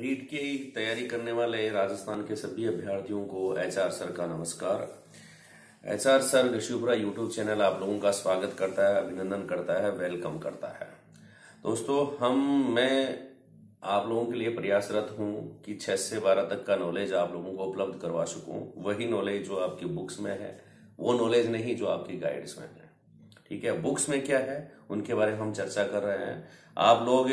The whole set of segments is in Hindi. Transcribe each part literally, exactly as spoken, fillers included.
रीट की तैयारी करने वाले राजस्थान के सभी अभ्यर्थियों को एचआर सर का नमस्कार। HR sir Ghasipura YouTube channel आप लोगों का स्वागत करता है, अभिनंदन करता है, वेलकम करता है। दोस्तों, हम मैं आप लोगों के लिए प्रयासरत हूं कि छह से बारह तक का नॉलेज आप लोगों को उपलब्ध करवा सकूं। वही नॉलेज जो आपकी बुक्स में है, वो नॉलेज नहीं जो आपकी गाइड्स में है। ठीक है, बुक्स में क्या है उनके बारे में हम चर्चा कर रहे हैं। आप लोग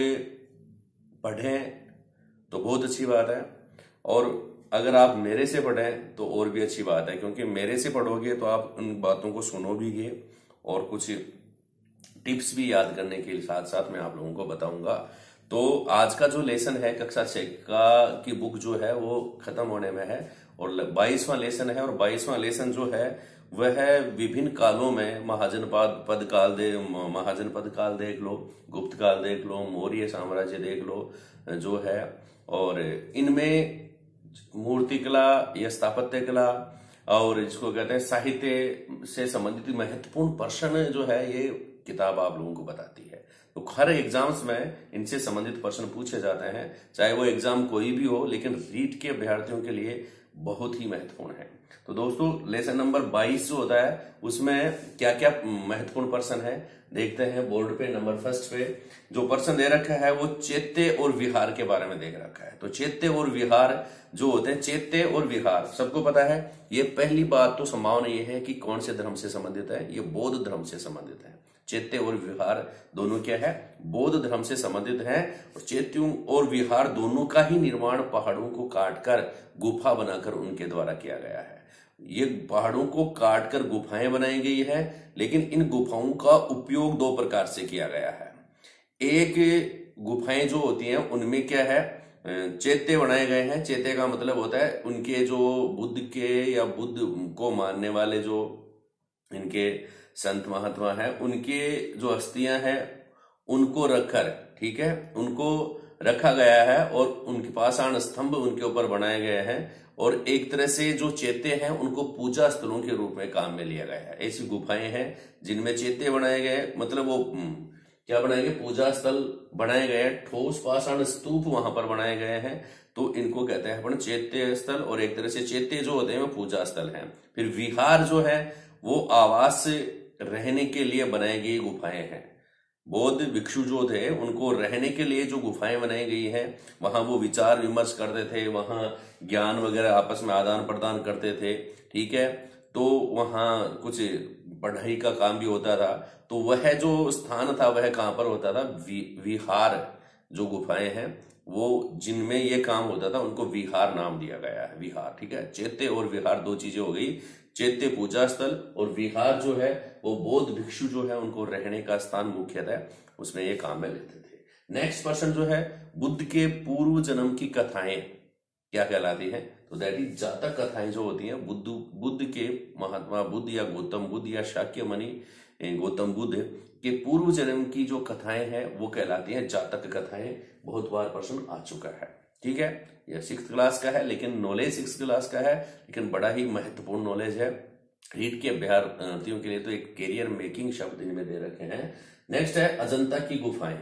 पढ़ें तो बहुत अच्छी बात है, और अगर आप मेरे से पढ़ें तो और भी अच्छी बात है, क्योंकि मेरे से पढ़ोगे तो आप उन बातों को सुनोगे और कुछ टिप्स भी याद करने के साथ साथ मैं आप लोगों को बताऊंगा। तो आज का जो लेसन है कक्षा छह का की बुक जो है वो खत्म होने में है, और बाईसवां लेसन है। और बाईसवां लेसन जो है वह है विभिन्न कालों में महाजन पद काल दे महाजन पद काल देख लो, गुप्त काल देख लो, मौर्य साम्राज्य देख लो जो है, और इनमें मूर्ति कला या स्थापत्य कला और जिसको कहते हैं साहित्य से संबंधित महत्वपूर्ण प्रश्न जो है ये किताब आप लोगों को बताती है। तो हर एग्जाम्स में इनसे संबंधित प्रश्न पूछे जाते हैं, चाहे वो एग्जाम कोई भी हो, लेकिन रीट के अभ्यर्थियों के लिए बहुत ही महत्वपूर्ण है। तो दोस्तों, लेसन नंबर बाईस जो होता है उसमें क्या क्या महत्वपूर्ण प्रश्न है देखते हैं। बोर्ड पे नंबर फर्स्ट पे जो प्रश्न दे रखा है वो चैत्य और विहार के बारे में देख रखा है। तो चैत्य और विहार जो होते हैं, चैत्य और विहार सबको पता है। ये पहली बात तो संभावना ये है कि कौन से धर्म से संबंधित है, ये बौद्ध धर्म से संबंधित है। चैत्य और विहार दोनों क्या है, बौद्ध धर्म से संबंधित है। और चैत्यों और विहार दोनों का ही निर्माण पहाड़ों को काटकर गुफा बनाकर उनके द्वारा किया गया है। ये पहाड़ों को काटकर गुफाएं बनाई गई है, लेकिन इन गुफाओं का उपयोग दो प्रकार से किया गया है। एक गुफाएं जो होती हैं उनमें क्या है, चैत्य बनाए गए हैं। चैत्य का मतलब होता है उनके जो बुद्ध के या बुद्ध को मानने वाले जो इनके संत महात्मा है, उनके जो अस्थियां हैं उनको रखकर, ठीक है, उनको रखा गया है और उनके पाषाण स्तंभ उनके ऊपर बनाए गए हैं। और एक तरह से जो चैत्य हैं उनको पूजा स्थलों के रूप में काम में लिया गया है। ऐसी गुफाएं हैं जिनमें चैत्य बनाए गए, मतलब वो क्या बनाए गए, पूजा स्थल बनाए गए, ठोस पाषाण स्तूप वहां पर बनाए गए हैं। तो इनको कहते हैं अपन चैत्य स्थल, और एक तरह से चैत्य जो होते हैं वो पूजा स्थल हैं। फिर विहार जो है वो आवास रहने के लिए बनाई गई गुफाएं हैं। बौद्ध भिक्षु जो थे उनको रहने के लिए जो गुफाएं बनाई गई हैं, वहां वो विचार विमर्श करते थे, वहां ज्ञान वगैरह आपस में आदान प्रदान करते थे। ठीक है, तो वहां कुछ पढ़ाई का काम भी होता था। तो वह जो स्थान था वह कहां पर होता था, वि, विहार जो गुफाएं हैं वो जिनमें ये काम होता था उनको विहार नाम दिया गया है, विहार। ठीक है, चैत्य और विहार दो चीजें हो गई। चैत्य पूजा स्थल और विहार जो है वो बौद्ध भिक्षु जो है उनको रहने का स्थान मुख्यतः उसमें ये काम में लेते थे। नेक्स्ट पर्सन जो है, बुद्ध के पूर्व जन्म की कथाएं क्या कहलाती हैं, तो दैट इज जातक कथाएं जो होती हैं। बुद्ध बुद्ध के महात्मा बुद्ध या गौतम बुद्ध या शाक्य मुनि गौतम बुद्ध के पूर्व जन्म की जो कथाएं हैं वो कहलाती हैं जातक कथाएं। बहुत बार प्रश्न आ चुका है। ठीक है, यह सिक्स क्लास का है, लेकिन नॉलेज सिक्स क्लास का है, लेकिन बड़ा ही महत्वपूर्ण नॉलेज है रीट के अभ्यर्थियों के लिए। तो एक कैरियर मेकिंग शब्द इनमें दे रखे हैं। नेक्स्ट है अजंता की गुफाएं।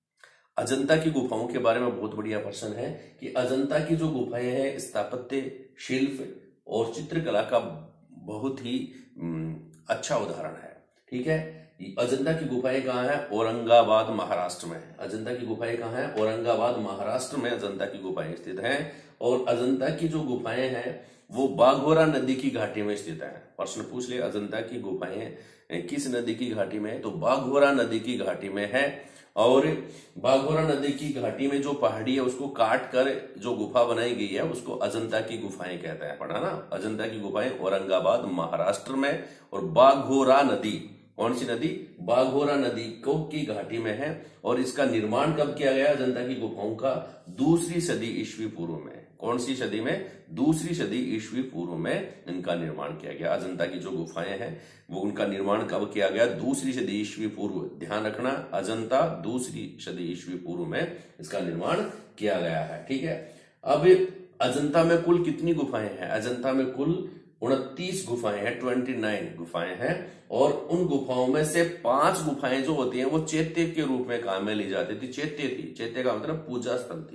अजंता की गुफाओं के बारे में बहुत बढ़िया प्रश्न है कि अजंता की जो गुफाएं हैं स्थापत्य, शिल्प और चित्रकला का बहुत ही अच्छा उदाहरण है। ठीक है, अजंता की गुफाएं कहाँ है, औरंगाबाद महाराष्ट्र में है। अजंता की गुफाएं कहाँ है, औरंगाबाद महाराष्ट्र में अजंता की गुफाएं स्थित हैं। और अजंता की जो गुफाएं हैं वो बाघोरा नदी की घाटी में स्थित है। प्रश्न पूछ ले, अजंता की गुफाएं किस नदी की घाटी में है, तो बाघोरा नदी की घाटी में है। और बाघोरा नदी की घाटी में जो पहाड़ी है उसको काट कर जो गुफा बनाई गई है उसको अजंता की गुफाएं कहते हैं। पढ़ा ना, अजंता की गुफाएं औरंगाबाद महाराष्ट्र में, और बाघोरा नदी, कौन सी नदी, बाघोरा नदी को की घाटी में है। और इसका निर्माण कब किया गया अजंता की गुफाओं का, दूसरी सदी ईस्वी पूर्व में। कौन सी सदी में, दूसरी सदी ईस्वी पूर्व में इनका निर्माण किया गया। अजंता की जो गुफाएं हैं वो उनका निर्माण कब किया गया, दूसरी सदी ईस्वी पूर्व। ध्यान रखना, अजंता दूसरी सदी ईस्वी पूर्व में इसका निर्माण किया गया है। ठीक है, अब अजंता में कुल कितनी गुफाएं हैं, अजंता में कुल उनतीस गुफाएं हैं, उनतीस गुफाएं हैं। और उन गुफाओं में से पांच गुफाएं जो होती हैं वो चैत्य के रूप में काम में ली जाती थी। चैत्य थी, चैत्य का मतलब पूजा स्थल थी।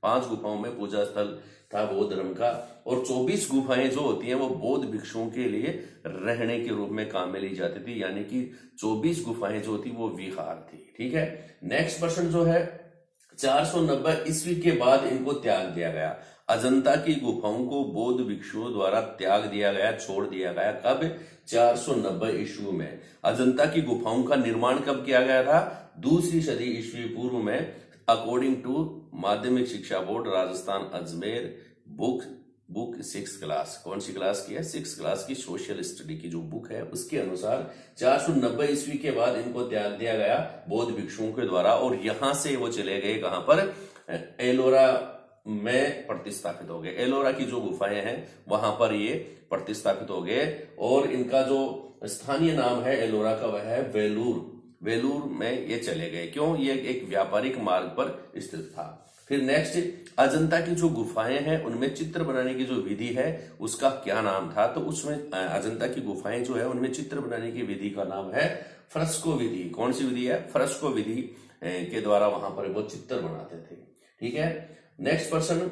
पांच गुफाओं में पूजा स्थल था बौद्ध धर्म का, और चौबीस गुफाएं जो होती हैं वो बौद्ध भिक्षुओं के लिए रहने के रूप में काम में ली जाती थी, यानी कि चौबीस गुफाएं जो थी वो विहार थी। ठीक है, नेक्स्ट प्रश्न जो है, चार सौ नब्बे ईस्वी के बाद इनको त्याग दिया गया। अजंता की गुफाओं को बौद्ध भिक्षुओं द्वारा त्याग दिया गया, छोड़ दिया गया। कब? चार सौ नब्बे ईस्वी में। अजंता की गुफाओं का निर्माण कब किया गया था? दूसरी सदी ईस्वी पूर्व में, अकॉर्डिंग टू माध्यमिक शिक्षा board Rajasthan Ajmer book book six class. कौन सी क्लास की है? सिक्स क्लास की सोशल स्टडी की जो बुक है उसके अनुसार चार सौ नब्बे ईस्वी के बाद इनको त्याग दिया गया बौद्ध भिक्षुओं के द्वारा, और यहां से वो चले गए कहां पर? एलोरा में प्रतिस्थापित हो गए। एलोरा की जो गुफाएं हैं वहां पर ये प्रतिस्थापित हो गए, और इनका जो स्थानीय नाम है एलोरा का वह है वेलूर। वेलूर में ये चले गए। क्यों? ये एक व्यापारिक मार्ग पर स्थित था। फिर नेक्स्ट, अजंता की जो गुफाएं हैं उनमें चित्र बनाने की जो विधि है उसका क्या नाम था? तो उसमें अजंता की गुफाएं जो है उनमें चित्र बनाने की विधि का नाम है फ्रेस्को विधि। कौन सी विधि है? फ्रेस्को विधि के द्वारा वहां पर वो चित्र बनाते थे। ठीक है, नेक्स्ट प्रश्न,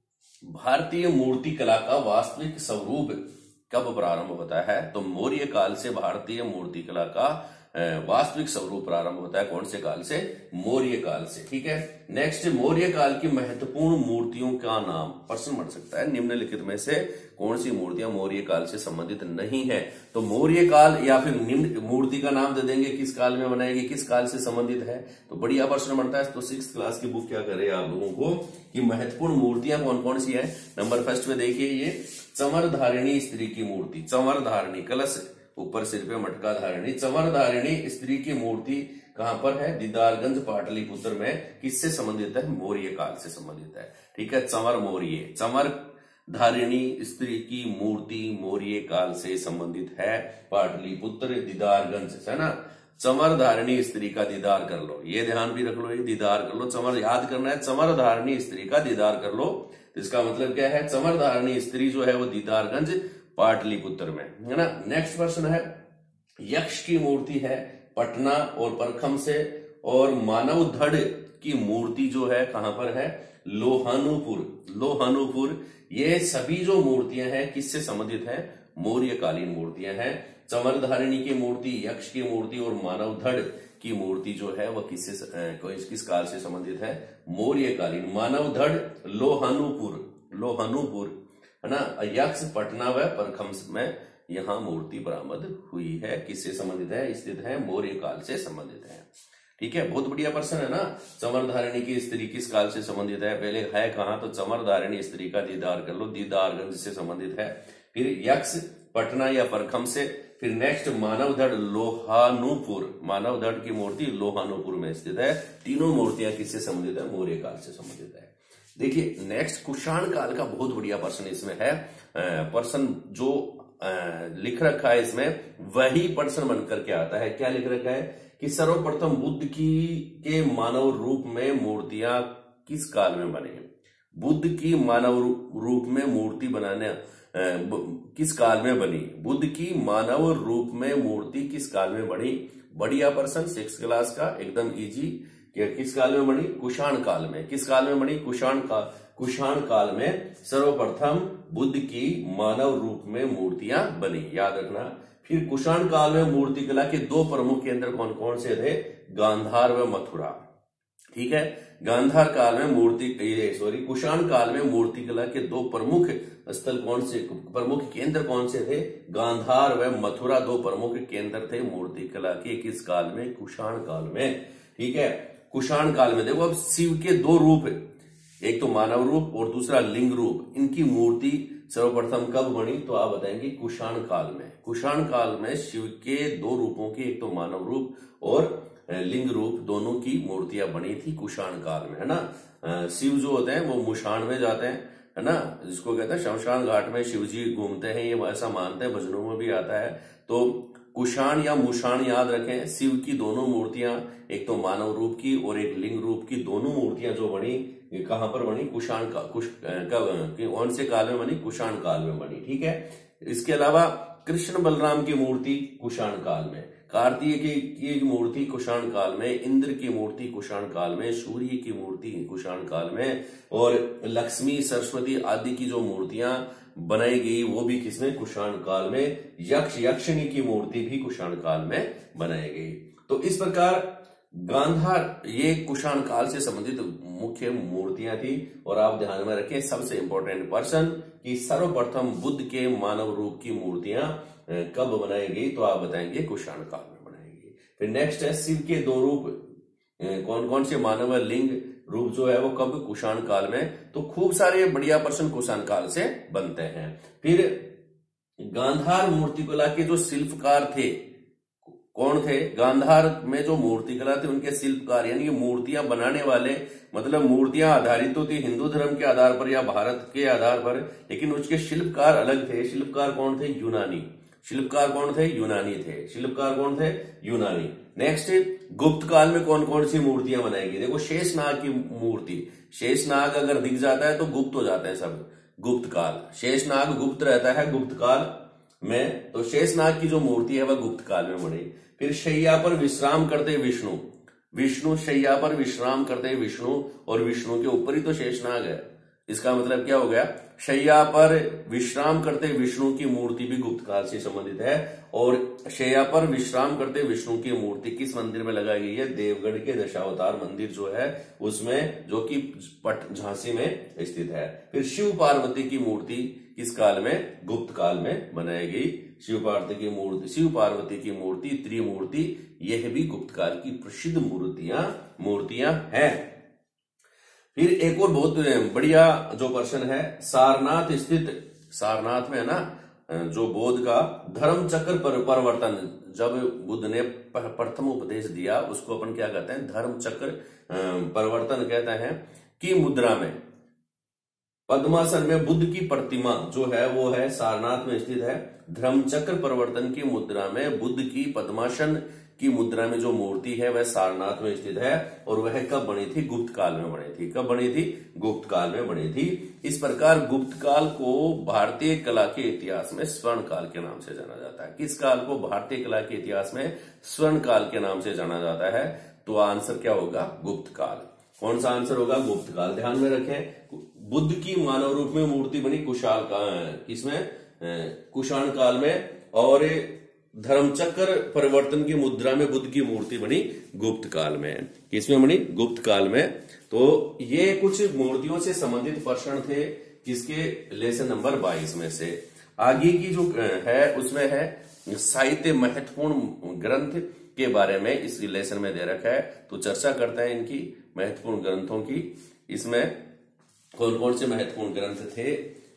भारतीय मूर्ति कला का वास्तविक स्वरूप कब प्रारंभ होता है? तो मौर्य काल से भारतीय मूर्ति कला का वास्तविक स्वरूप प्रारंभ होता है। कौन से काल से? मौर्य काल से। ठीक है, नेक्स्ट, मौर्य काल की महत्वपूर्ण मूर्तियों का नाम। प्रश्न बन सकता है निम्नलिखित में से कौन सी मूर्तियां मौर्य काल से संबंधित नहीं है? तो मौर्य काल या फिर निम्न मूर्ति का नाम दे देंगे, किस काल में बनाएगी, किस काल से संबंधित है। तो बढ़िया प्रश्न बनता है। तो सिक्स क्लास की बुक क्या करे आप लोगों को कि महत्वपूर्ण मूर्तियां कौन कौन सी है। नंबर फर्स्ट में देखिए, ये चंवर धारिणी स्त्री की मूर्ति। चंवर धारिणी, कलश ऊपर सिर पे मटका धारिणी, चंवर धारिणी स्त्री की मूर्ति कहां पर है? दीदारगंज पाटलिपुत्र में। किससे संबंधित है? मौर्य काल से संबंधित है। ठीक है, चंवर मौर्य, चंवर धारिणी स्त्री की मूर्ति मौर्य काल से संबंधित है। पाटलिपुत्र, दीदारगंज, है ना। चंवर धारिणी स्त्री का दीदार कर लो, ये ध्यान भी रख लो, ये दीदार कर लो। चंवर याद करना है, चंवर धारिणी स्त्री का दीदार कर लो। तो इसका मतलब क्या है? चंवर धारिणी स्त्री जो है वो दीदारगंज पाटलिपुत्र में, है ना। नेक्स्ट प्रश्न है, यक्ष की मूर्ति है पटना और परखम से, और मानव धड़ की मूर्ति जो है कहां पर है? लोहानुपुर। लोहानुपुर। ये सभी जो मूर्तियां हैं किससे संबंधित है? मौर्यकालीन मूर्तियां हैं। चंवर धारिणी की मूर्ति, यक्ष की मूर्ति और मानव धड़ की मूर्ति जो है वह किससे किस काल से संबंधित है? मौर्यकालीन। मानव धड़ लोहानुपुर, लोहानुपुर, है ना। यक्ष पटना व परखम में यहाँ मूर्ति बरामद हुई है। किससे संबंधित है? स्थित है मौर्य काल से संबंधित है। ठीक है, बहुत बढ़िया प्रश्न है ना। चंवर धारिणी की स्त्री किस काल से संबंधित है? पहले है कहां? तो चंवर धारिणी स्त्री का दीदार कर लो, दीदारगंज से संबंधित है। फिर यक्ष पटना या परखम से। फिर नेक्स्ट, मानव धड़ लोहानुपुर, मानव धड़ की मूर्ति लोहानुपुर में स्थित है। तीनों मूर्तियां किससे संबंधित है? मौर्य काल से संबंधित है। देखिए नेक्स्ट, कुषाण काल का बहुत बढ़िया प्रश्न इसमें है। प्रश्न जो लिख रखा है इसमें वही प्रश्न बनकर के आता है। क्या लिख रखा है कि सर्वप्रथम बुद्ध की के मानव रूप में मूर्तियां किस काल में बनी? बुद्ध की मानव रूप में मूर्ति बनाने किस काल में बनी? बुद्ध की मानव रूप में मूर्ति किस काल में बनी? बढ़िया प्रश्न, सिक्स क्लास का, एकदम इजी। किस काल में बनी? कुषाण काल में। किस काल में बनी? कुषाण काल। कुषाण काल में सर्वप्रथम बुद्ध की मानव रूप में मूर्तियां बनी, याद रखना। फिर कुषाण काल में मूर्ति कला के दो प्रमुख केंद्र कौन कौन से थे? गांधार व मथुरा। ठीक है, गांधार काल में मूर्ति सॉरी कुषाण काल में मूर्ति कला के दो प्रमुख स्थल कौन से, प्रमुख केंद्र कौन से थे? गांधार व मथुरा दो प्रमुख केंद्र थे मूर्ति कला के। किस काल में? कुषाण काल में। ठीक है, कुषाण काल में देखो अब शिव के दो रूप, एक तो मानव रूप और दूसरा लिंग रूप, इनकी मूर्ति सर्वप्रथम कब बनी? तो आप बताएंगे कुषाण काल में। कुषाण काल में शिव के दो रूपों की, एक तो मानव रूप और लिंग रूप, दोनों की मूर्तियां बनी थी कुषाण काल में, है ना। शिव जो होते हैं वो मुशान में जाते हैं, है ना, जिसको कहते हैं शमशान घाट में शिव जी घूमते हैं, ये ऐसा मानते हैं, भजनों में भी आता है। तो कुषाण या मुशान याद रखें। शिव की दोनों मूर्तियां, एक तो मानव रूप की और एक लिंग रूप की, दोनों मूर्तियां जो बनी कहां पर बनी? कुषाण का कुश कौन से काल में बनी? कुषाण काल में बनी। ठीक है, इसके अलावा कृष्ण बलराम की मूर्ति कुषाण काल में। कार्तिकेय की, की मूर्ति कुषाण काल में, इंद्र की मूर्ति कुषाण काल में, सूर्य की मूर्ति कुषाण काल में, और लक्ष्मी सरस्वती आदि की जो मूर्तियां बनाई गई वो भी किसमें, कुषाण काल में। यक्ष यक्षिणी की मूर्ति भी कुषाण काल में बनाई गई। तो इस प्रकार गांधार ये कुषाण काल से संबंधित मुख्य मूर्तियां थी। और आप ध्यान में रखें सबसे इंपॉर्टेंट पर्सन कि सर्वप्रथम बुद्ध के मानव रूप की मूर्तियां कब बनाई गई, तो आप बताएंगे कुषाण काल में बनाई गई। फिर नेक्स्ट है शिव के दो रूप, कौन कौन से मानव लिंग रूप जो है वो कब, कुषाण काल में। तो खूब सारे बढ़िया प्रश्न कुषाण काल से बनते हैं। फिर गांधार मूर्तिकला के जो शिल्पकार थे कौन थे, गांधार में जो मूर्तिकला थी उनके शिल्पकार यानी कि मूर्तियां बनाने वाले, मतलब मूर्तियां आधारित तो थी हिंदू धर्म के आधार पर या भारत के आधार पर, लेकिन उसके शिल्पकार अलग थे। शिल्पकार कौन थे, यूनानी। शिल्पकार कौन थे, यूनानी थे। शिल्पकार कौन थे, यूनानी। नेक्स्ट गुप्त काल में कौन कौन सी मूर्तियां बनाई गई, देखो शेषनाग की मूर्ति, शेषनाग अगर दिख जाता है तो गुप्त हो जाता है सब, गुप्त काल, शेषनाग गुप्त रहता है गुप्त काल में, तो शेषनाग की जो मूर्ति है वह गुप्त काल में बनी। फिर शैया पर विश्राम करते विष्णु, विष्णु शैया पर विश्राम करते विष्णु, और विष्णु के ऊपर ही तो शेषनाग है, इसका मतलब क्या हो गया, शैया पर विश्राम करते विष्णु की मूर्ति भी गुप्त काल से संबंधित है। और शैया पर विश्राम करते विष्णु की मूर्ति किस मंदिर में लगाई गई है, देवगढ़ के दशावतार मंदिर जो है उसमें, जो कि पट झांसी में स्थित है। फिर शिव पार्वती की मूर्ति किस काल में, गुप्त काल में बनाई गई। शिव पार्वती की मूर्ति शिव पार्वती की मूर्ति त्रिमूर्ति, यह भी गुप्त काल की प्रसिद्ध मूर्तियां मूर्तियां हैं। फिर एक और बहुत बढ़िया जो प्रश्न है, सारनाथ स्थित, सारनाथ में है ना जो बौद्ध का धर्म चक्र पर परिवर्तन, जब बुद्ध ने प्रथम उपदेश दिया उसको अपन क्या कहते हैं, धर्म चक्र परिवर्तन कहते हैं, की मुद्रा में पद्मासन में बुद्ध की प्रतिमा जो है वो है सारनाथ में स्थित है। धर्मचक्र परिवर्तन की मुद्रा में बुद्ध की पद्मासन की मुद्रा में जो मूर्ति है वह सारनाथ में स्थित है। और वह कब बनी थी, गुप्त काल में बनी थी। कब बनी थी, गुप्त काल में बनी थी। इस प्रकार गुप्त काल को भारतीय कला के इतिहास में स्वर्ण काल के नाम से जाना जाता है। किस काल को भारतीय कला के इतिहास में स्वर्ण काल के नाम से जाना जाता है, तो आंसर क्या होगा, गुप्त काल। कौन सा आंसर होगा, गुप्त काल। ध्यान में रखें, बुद्ध की मानव रूप में मूर्ति बनी कुशाल का किसमें, कुषाण काल में, और धर्मचक्र परिवर्तन की मुद्रा में बुद्ध की मूर्ति बनी गुप्त काल में। किसमें बनी, गुप्त काल में। तो ये कुछ मूर्तियों से संबंधित प्रश्न थे किसके, लेसन नंबर बाईस में से। आगे की जो है उसमें है साहित्य महत्वपूर्ण ग्रंथ के बारे में इस लेसन में दे रखा है, तो चर्चा करते हैं इनकी महत्वपूर्ण ग्रंथों की। इसमें कौन कौन से महत्वपूर्ण ग्रंथ थे,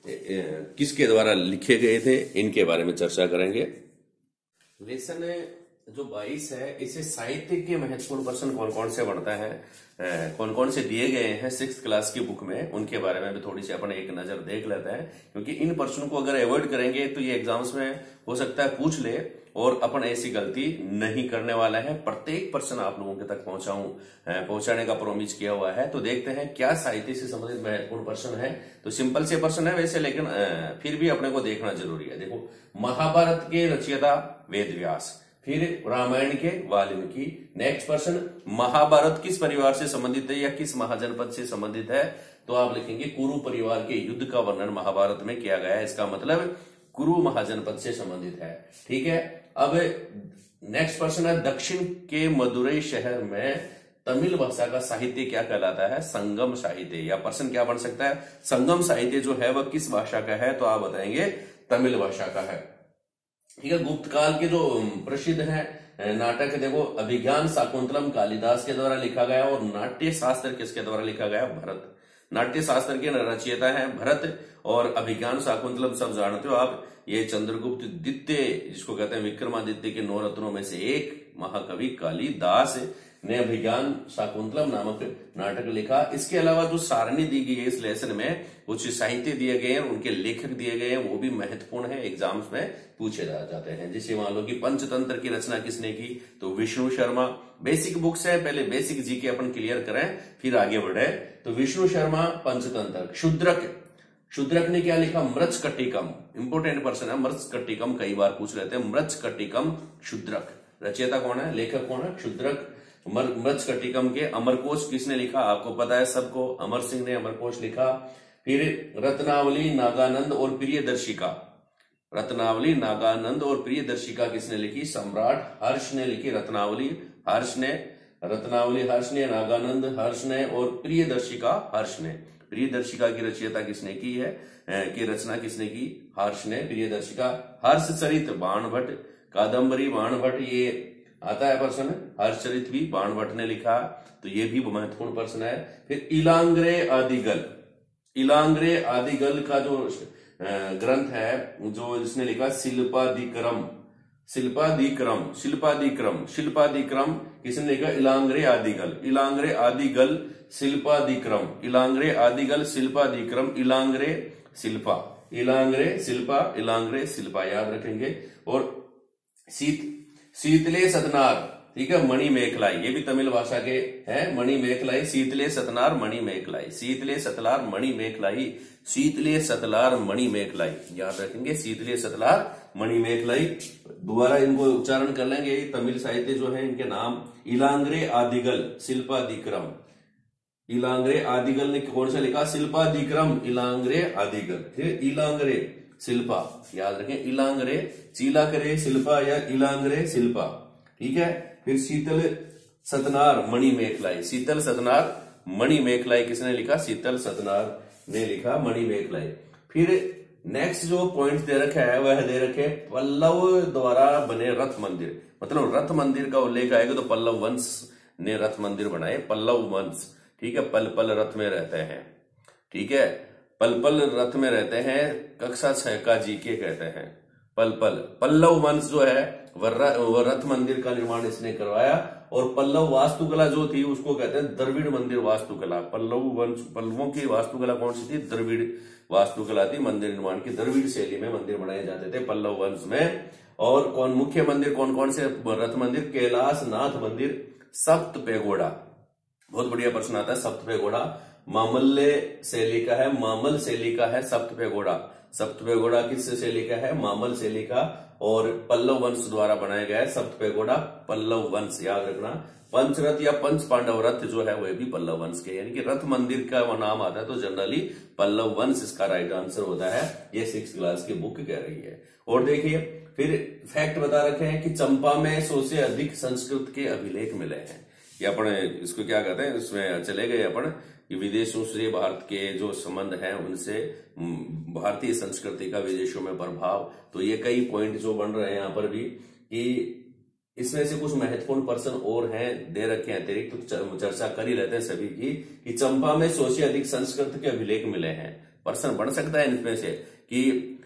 किसके द्वारा लिखे गए थे, इनके बारे में चर्चा करेंगे। लेसन जो बाईस है इसे साहित्य के महत्वपूर्ण प्रश्न कौन कौन से बनता है, कौन कौन से दिए गए हैं सिक्स क्लास की बुक में, उनके बारे में भी थोड़ी सी अपन एक नजर देख लेते हैं। क्योंकि इन प्रश्नों को अगर अवॉइड करेंगे तो ये एग्जाम्स में हो सकता है पूछ ले, और अपन ऐसी गलती नहीं करने वाला है। प्रत्येक प्रश्न आप लोगों के तक पहुंचाऊं पहुंचाने का प्रोमिस किया हुआ है। तो देखते हैं क्या साहित्य से संबंधित महत्वपूर्ण प्रश्न है। तो सिंपल से प्रश्न है वैसे, लेकिन फिर भी अपने को देखना जरूरी है। देखो, महाभारत के रचयिता वेद व्यास, फिर रामायण के वाल्मीकि। नेक्स्ट प्रश्न, महाभारत किस परिवार से संबंधित है या किस महाजनपद से संबंधित है, तो आप लिखेंगे कुरु परिवार के युद्ध का वर्णन महाभारत में किया गया है। इसका मतलब कुरु महाजनपद से संबंधित है। ठीक है, अब नेक्स्ट प्रश्न है, दक्षिण के मदुरई शहर में तमिल भाषा का साहित्य क्या कहलाता है, संगम साहित्य। या प्रश्न क्या बन सकता है, संगम साहित्य जो है वह किस भाषा का है, तो आप बताएंगे तमिल भाषा का है। ठीक है, गुप्त काल के जो प्रसिद्ध है नाटक, देखो अभिज्ञान शाकुंतलम कालिदास के द्वारा लिखा गया, और नाट्य शास्त्र किसके द्वारा लिखा गया, भरत। नाट्य शास्त्र के रचयिता है भरत, और अभिज्ञान शाकुंतलम सब जानते हो आप, ये चंद्रगुप्त द्वितीय जिसको कहते हैं विक्रमादित्य के नौ रत्नों में से एक महाकवि कालिदास ने अभिज्ञान शाकुंतलम नामक नाटक लिखा। इसके अलावा जो सारणी दी गई है इस लेसन में, कुछ साहित्य दिए गए हैं, उनके लेखक दिए गए हैं, वो भी महत्वपूर्ण है, एग्जाम्स में पूछे जाते हैं। जैसे मान लो कि पंचतंत्र की रचना किसने की, तो विष्णु शर्मा। बेसिक बुक्स है, पहले बेसिक जी के अपन क्लियर करें फिर आगे बढ़े। तो विष्णु शर्मा पंचतंत्र। शूद्रक, शूद्रक ने क्या लिखा, मृच्छकटिकम। इंपोर्टेंट पर्सन है, मृच्छकटिकम कई बार पूछ लेते हैं, मृच्छकटिकम शूद्रक। रचयिता कौन है, लेखक कौन है, क्षुद्रक मृच्छकटिकम के अमरकोश किसने लिखा, आपको पता है सबको, अमर सिंह ने अमरकोश लिखा। फिर रत्नावली नागानंद और प्रियदर्शिका, रत्नावली नागानंद और प्रियदर्शिका किसने लिखी, सम्राट हर्ष ने लिखी। रत्नावली हर्ष ने, रत्नावली हर्ष ने, नागानंद हर्ष ने और प्रियदर्शिका हर्ष ने। प्रियदर्शिका की रचयिता किसने की है, की रचना किसने की, हर्ष ने। प्रियदर्शिका। हर्षचरित बाणभट्ट, कादम्बरी बाणभट्ट, ये आता है प्रश्न में, हर्षचरित भी बाणभट्ट ने लिखा, तो ये भी महत्वपूर्ण प्रश्न है। फिर इलांग्रे आदिगल, इलांग्रे आदिगल का जो ग्रंथ है, जो जिसने लिखा, शिल्पादिक्रम, शिल्पादिक्रम, शिल्पादिक्रम, शिल्पादिक्रम किसने लिखा, इलांग्रे आदिगल, इलांग्रे आदिगल शिल्पादिक्रम, इलांग्रे आदिगल शिल्पादिक्रम, इलांग्रे शिल्पा, इलांग्रे शिल्पा, इलांग्रे शिल्पा याद रखेंगे। और शीत शीतले सतनार, ठीक है, मणि मेखलाई, ये भी तमिल भाषा के हैं, मणि मेखलाई, शीतले सतनार मणि मेखलाई, शीतले सतलार मणि मेखलाई, शीतले सतलार मणि मेखलाई याद रखेंगे, शीतले सतलार मणि मेखलाई। दोबारा इनको उच्चारण कर लेंगे, तमिल साहित्य जो है इनके नाम, इलांग्रे आदिगल शिल्पादिक्रम, इलांग्रे आदिगल ने कौन सा लिखा, शिल्पादिक्रम, इलांग्रे आदिगल। फिर इलांग्रे शिल्पा याद रखें, इलांग्रे, चीला करे शिल्पा या इलांग्रे शिल्पा, ठीक है। फिर शीतल सतनार मणि मेखलाई, शीतल सतनार मणि मेखलाई किसने लिखा, शीतल सतनार ने लिखा मणि मेखलाई। फिर नेक्स्ट जो पॉइंट दे रखा है वह दे रखे पल्लव द्वारा बने रथ मंदिर, मतलब रथ मंदिर का उल्लेख आएगा तो पल्लव वंश ने रथ मंदिर बनाए, पल्लव वंश, ठीक है, पल पल रथ में रहते हैं, ठीक है, पल पल रथ में रहते हैं, कक्षा छह का जीके कहते हैं, पल पल। पल्लव वंश जो है वह रथ मंदिर का निर्माण इसने करवाया, और पल्लव वास्तुकला जो थी उसको कहते हैं द्रविड़ मंदिर वास्तुकला। पल्लव वंश, पल्लवों की वास्तुकला कौन सी थी, द्रविड़ वास्तुकला थी, मंदिर निर्माण की द्रविड़ शैली में मंदिर बनाए जाते थे पल्लव वंश में। और कौन मुख्य मंदिर कौन कौन से रथ मंदिर, कैलाश नाथ मंदिर, सप्त पेगोड़ा, बहुत बढ़िया प्रश्न आता है, सप्त पेगोड़ा मामल्य शैली का है, मामल शैली का है सप्त पेगोड़ा, सप्त पेगोड़ा किस शैली का है, मामल शैली का, और पल्लव वंश द्वारा बनाया गया है सप्त पेगोड़ा, पल्लव वंश याद रखना। पंचरथ या पंच पांडव रथ जो है वह भी पल्लव वंश के, यानी कि रथ मंदिर का वो नाम आता है तो जनरली पल्लव वंश इसका राइट आंसर होता है, ये सिक्स क्लास की बुक कह रही है। और देखिए फिर फैक्ट बता रखे हैं कि चंपा में सौ से अधिक संस्कृत के अभिलेख मिले हैं, ये अपन इसको क्या कहते हैं, इसमें चले गए अपन कि विदेशों से भारत के जो संबंध हैं उनसे भारतीय संस्कृति का विदेशों में प्रभाव, तो ये कई पॉइंट जो बन रहे हैं यहाँ पर भी, कि इसमें से कुछ महत्वपूर्ण प्रश्न और हैं दे रखे हैं अतिरिक्त, तो चर्चा कर ही लेते हैं सभी की, कि चंपा में सौ से अधिक संस्कृत के अभिलेख मिले हैं, प्रश्न बन सकता है इनमें से कि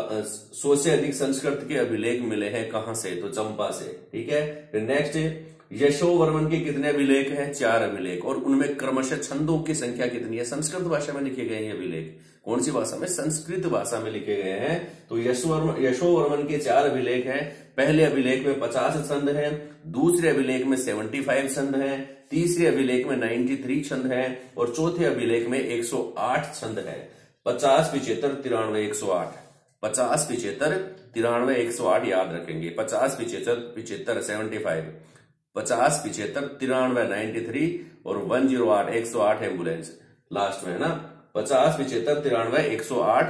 सौ से अधिक संस्कृत के अभिलेख मिले हैं कहां से, तो चंपा से, ठीक है। फिर नेक्स्ट, यशोवर्मन के कितने अभिलेख हैं, चार अभिलेख, और उनमें क्रमशः छंदों की संख्या कितनी है, संस्कृत भाषा में लिखे गए हैं अभिलेख, कौन सी भाषा में, संस्कृत भाषा में लिखे गए हैं। तो यशोवर्मन यशोवर्मन के चार अभिलेख हैं, पहले अभिलेख में पचास छंद हैं, दूसरे अभिलेख में पचहत्तर छंद हैं, तीसरे अभिलेख में तिरानवे छंद हैं, और चौथे अभिलेख में एक सौ आठ छंद है। पचास पिछहत्तर तिरानवे एक सौ आठ, पचास पिछहत्तर तिरानवे एक सौ आठ याद रखेंगे, पचास पिछहत्तर पिछहत्तर सेवेंटी फाइव, पचास पिछहत्तर तिरानवे नाइन्टी थ्री, और वन जीरो आठ एक सौ आठ एम्बुलेंस लास्ट में है ना। पचास पिछहत्तर तिरानवे एक सौ आठ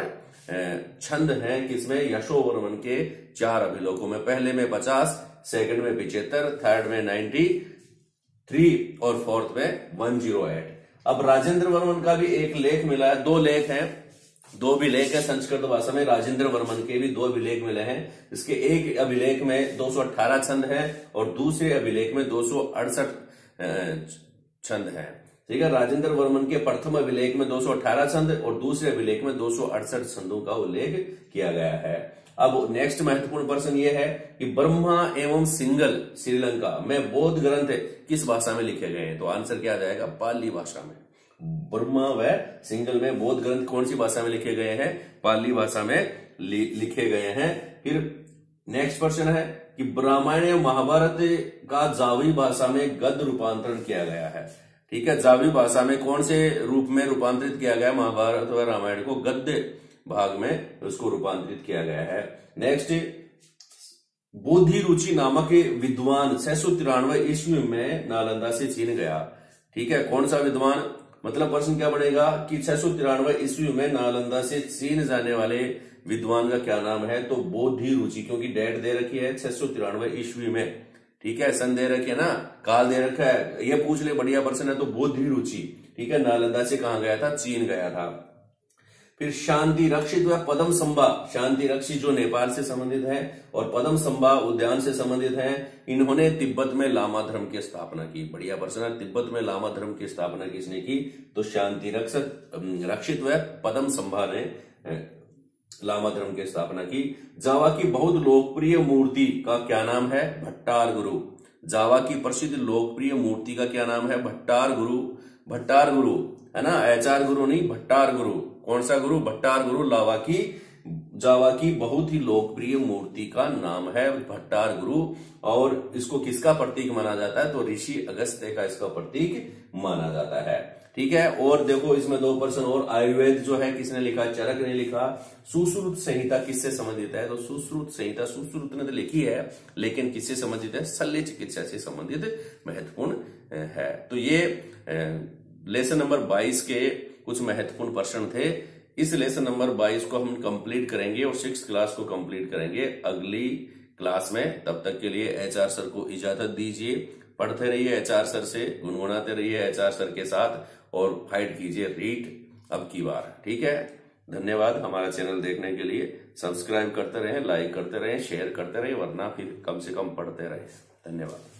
छंद हैं किसमें, यशोवर्मन के चार अभिलेखों में, पहले में पचास, सेकंड में पिछहत्तर, थर्ड में नाइन्टी थ्री और फोर्थ में वन जीरो आठ। अब राजेंद्र वर्मन का भी एक लेख मिला है, दो लेख हैं, दो भी लेख है संस्कृत भाषा में, राजेंद्र वर्मन के भी दो अभिलेख मिले हैं। इसके एक अभिलेख में दो सौ अठारह छंद है और दूसरे अभिलेख में दो सौ अड़सठ छंद है, ठीक है। राजेंद्र वर्मन के प्रथम अभिलेख में दो सौ अठारह छंद और दूसरे अभिलेख में दो सौ अड़सठ छंदों का उल्लेख किया गया है। अब नेक्स्ट महत्वपूर्ण प्रश्न यह है कि ब्रह्मा एवं सिंगल श्रीलंका में बौद्ध ग्रंथ किस भाषा में लिखे गए हैं, तो आंसर क्या आ जाएगा, पाली भाषा में। ब्रह्मा व सिंगल में बौद्ध ग्रंथ कौन सी भाषा में लिखे गए हैं, पाली भाषा में लि, लिखे गए हैं। फिर नेक्स्ट प्रश्न है कि रामायण एवं महाभारत का जावी भाषा में गद्य रूपांतरण किया गया है, ठीक है। जावी भाषा में कौन से रूप में रूपांतरित किया गया, महाभारत व रामायण को गद्य भाग में उसको रूपांतरित किया गया है। नेक्स्ट, बोधि रुचि नामक विद्वान छह सौ तिरानवे ईस्वी में नालंदा से चीन गया। ठीक है, कौन सा विद्वान, मतलब प्रश्न क्या बनेगा कि छह सौ तिरानवे ईस्वी में नालंदा से चीन जाने वाले विद्वान का क्या नाम है, तो बोधि रुचि, क्योंकि डेट दे रखी है छह सौ तिरानवे ईस्वी में। ठीक है, सन दे रखी है ना, काल दे रखा है, ये पूछ ले, बढ़िया प्रश्न है। तो बोधि रुचि, ठीक है, नालंदा से कहां गया था, चीन गया था। फिर शांति रक्षित व पदम संभा, शांति रक्षित जो नेपाल से संबंधित है और पदम संभा उद्यान से संबंधित है, इन्होंने तिब्बत में लामा धर्म की स्थापना की। बढ़िया प्रश्न है, तिब्बत में लामा धर्म की स्थापना किसने की, तो शांति रक्षित रक्षित व पदम संभा ने लामा धर्म की स्थापना की। जावा की बहुत लोकप्रिय मूर्ति का क्या नाम है, भट्टार गुरु। जावा की प्रसिद्ध लोकप्रिय मूर्ति का क्या नाम है, भट्टार गुरु। भट्टार गुरु है ना, एचआर गुरु नहीं, भट्टार गुरु। कौन सा गुरु, भट्टार गुरु। लावा की जावा की बहुत ही लोकप्रिय मूर्ति का नाम है भट्टार गुरु, और इसको किसका प्रतीक माना जाता है, तो ऋषि अगस्त्य का इसका प्रतीक माना जाता है। ठीक है, और देखो इसमें दो प्रश्न और, आयुर्वेद जो है किसने लिखा, चरक ने लिखा। सुश्रुत संहिता किससे संबंधित है, तो सुश्रुत संहिता सुश्रुत ने तो लिखी है, लेकिन किससे संबंधित है, शल्य चिकित्सा से संबंधित महत्वपूर्ण है। तो ये लेसन नंबर बाईस के कुछ महत्वपूर्ण प्रश्न थे। इस लेसन नंबर बाईस को हम कंप्लीट करेंगे और सिक्स क्लास को कंप्लीट करेंगे अगली क्लास में। तब तक के लिए एचआर सर को इजाजत दीजिए। पढ़ते रहिए एचआर सर से, गुनगुनाते रहिए एचआर सर के साथ, और फाइट कीजिए रीट अब की बार। ठीक है, धन्यवाद हमारा चैनल देखने के लिए। सब्सक्राइब करते रहें, लाइक करते रहें, शेयर करते रहें, वरना फिर कम से कम पढ़ते रहें। धन्यवाद।